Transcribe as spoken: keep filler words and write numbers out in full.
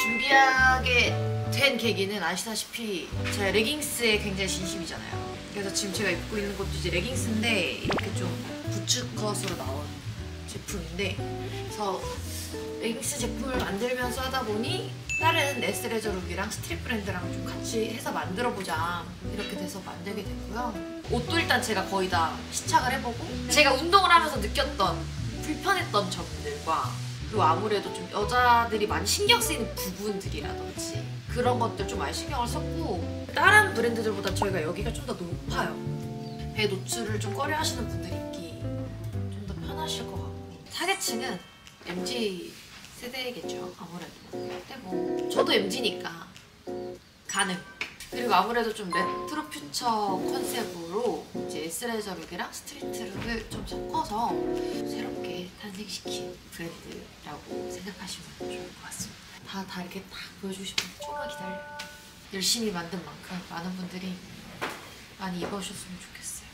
준비하게 된 계기는 아시다시피 제가 레깅스에 굉장히 진심이잖아요. 그래서 지금 제가 입고 있는 것도 이제 레깅스인데 이렇게 좀 부츠컷으로 나온 제품인데, 그래서 레깅스 제품을 만들면서 하다 보니 다른 에스레저룩이랑 스트릿 브랜드랑 좀 같이 해서 만들어보자 이렇게 돼서 만들게 됐고요. 옷도 일단 제가 거의 다 시착을 해보고 제가 운동을 하면서 느꼈던 불편했던 점들과, 그리고 아무래도 좀 여자들이 많이 신경 쓰이는 부분들이라든지 그런 것들 좀 많이 신경을 썼고, 다른 브랜드들보다 저희가 여기가 좀 더 높아요. 배 노출을 좀 꺼려 하시는 분들이 있기 좀 더 편하실 것 같고, 타겟층은 엠지 세대겠죠 아무래도. 근데 뭐 저도 엠지니까 가능. 그리고 아무래도 좀 레트로 퓨처 컨셉으로 이제 에스레저룩이랑 스트리트룩을 좀 섞어서 새롭게 탄생시킨 브랜드라고 생각하시면 좋을 것 같습니다. 다, 다 이렇게 딱 보여주시면 조금만 기다려요. 열심히 만든 만큼 많은 분들이 많이 입어주셨으면 좋겠어요.